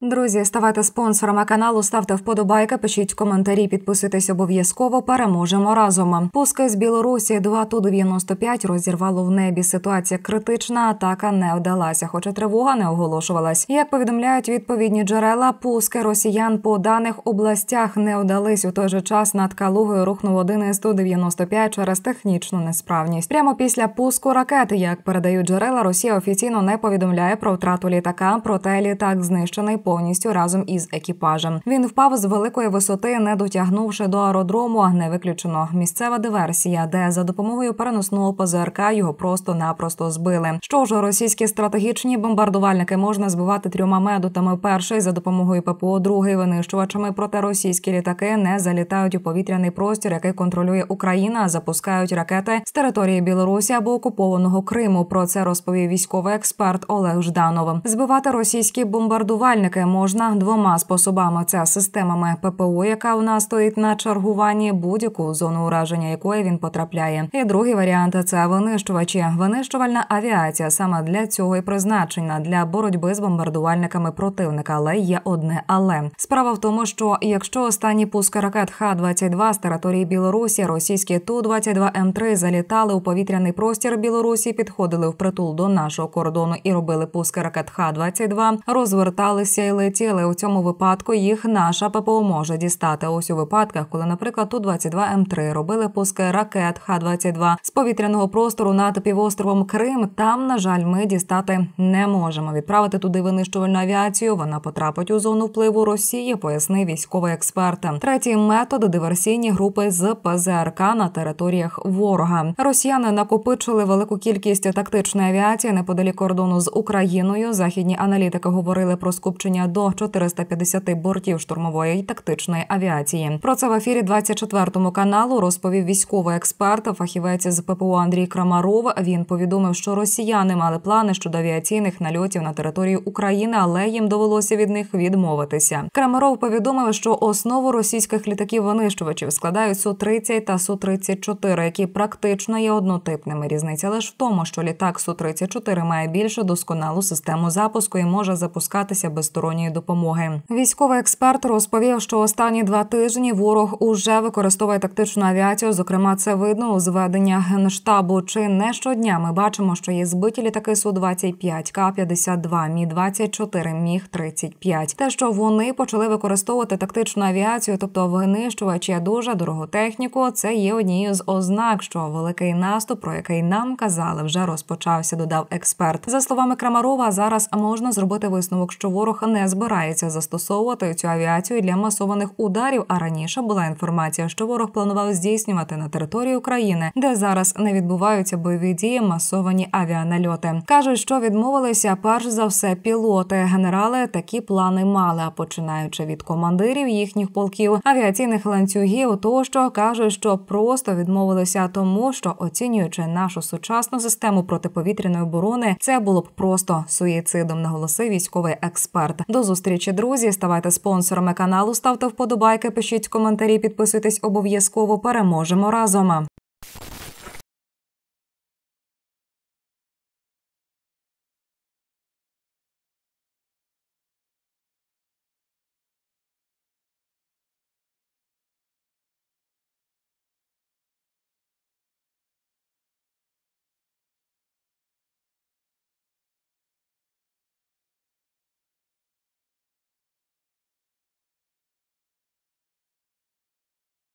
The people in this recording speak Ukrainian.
Друзі, ставайте спонсорами каналу, ставте вподобайки, пишіть коментарі, підписуйтесь обов'язково, переможемо разом. Пуски з Білорусі 2 Ту-95 розірвало в небі. Ситуація критична, атака не вдалася, хоча тривога не оголошувалась. Як повідомляють відповідні джерела, пуски росіян по даних областях не вдались. У той же час над Калугою рухнув один із Ту-95 через технічну несправність. Прямо після пуску ракети, як передають джерела, Росія офіційно не повідомляє про втрату літака, проте літак знищений повністю разом із екіпажем. Він впав з великої висоти, не дотягнувши до аеродрому. Не виключено місцева диверсія, де за допомогою переносного ПЗРК його просто-напросто збили. Що ж, російські стратегічні бомбардувальники можна збивати 3 методами. Перший – за допомогою ППО, другий – винищувачами. Проте російські літаки не залітають у повітряний простір, який контролює Україна, а запускають ракети з території Білорусі або окупованого Криму. Про це розповів військовий експерт Олег Жданов. Збивати російські бомбардувальники можна 2 способами. Це системами ППО, яка у нас стоїть на чергуванні, будь-яку зону ураження якої він потрапляє. І другий варіант – це винищувачі. Винищувальна авіація саме для цього і призначена – для боротьби з бомбардувальниками противника. Але є одне «але». Справа в тому, що якщо останні пуски ракет Х-22 з території Білорусі, російські Ту-22М3 залітали у повітряний простір Білорусі, підходили впритул до нашого кордону і робили пуски ракет Х-22, розверталися і летіли. У цьому випадку їх наша ППО може дістати. Ось у випадках, коли, наприклад, Ту-22М3 робили пуски ракет Х-22 з повітряного простору над півостровом Крим, там, на жаль, ми дістати не можемо. Відправити туди винищувальну авіацію, вона потрапить у зону впливу Росії, пояснив військовий експерт. Третій метод – диверсійні групи з ПЗРК на територіях ворога. Росіяни накопичили велику кількість тактичної авіації неподалік кордону з Україною. Західні аналітики говорили про скупчення до 450 бортів штурмової і тактичної авіації. Про це в ефірі 24 каналу розповів військовий експерт, фахівець з ППО Андрій Крамаров. Він повідомив, що росіяни мали плани щодо авіаційних нальотів на територію України, але їм довелося від них відмовитися. Крамаров повідомив, що основу російських літаків-винищувачів складають Су-30 та Су-34, які практично є однотипними. Різниця лише в тому, що літак Су-34 має більш досконалу систему запуску і може запускатися без сторонньої допомоги. Військовий експерт розповів, що останні 2 тижні ворог уже використовує тактичну авіацію, зокрема це видно у зведеннях Генштабу. Чи не щодня ми бачимо, що є збиті літаки Су-25, К-52, Мі-24, Міг-35. Те, що вони почали використовувати тактичну авіацію, тобто винищувачі, дуже дорогу техніку, це є однією з ознак, що великий наступ, про який нам казали, вже розпочався, додав експерт. За словами Крамарова, зараз можна зробити висновок, що ворог не збирається застосовувати цю авіацію для масованих ударів, а раніше була інформація, що ворог планував здійснювати на території України, де зараз не відбуваються бойові дії, масовані авіанальоти. Кажуть, що відмовилися перш за все пілоти. Генерали такі плани мали, а починаючи від командирів їхніх полків, авіаційних ланцюгів, тощо кажуть, що просто відмовилися тому, що оцінюючи нашу сучасну систему протиповітряної оборони, це було б просто суїцидом, наголосив військовий експерт. До зустрічі, друзі. Ставайте спонсорами каналу, ставте вподобайки, пишіть коментарі, підписуйтесь обов'язково. Переможемо разом.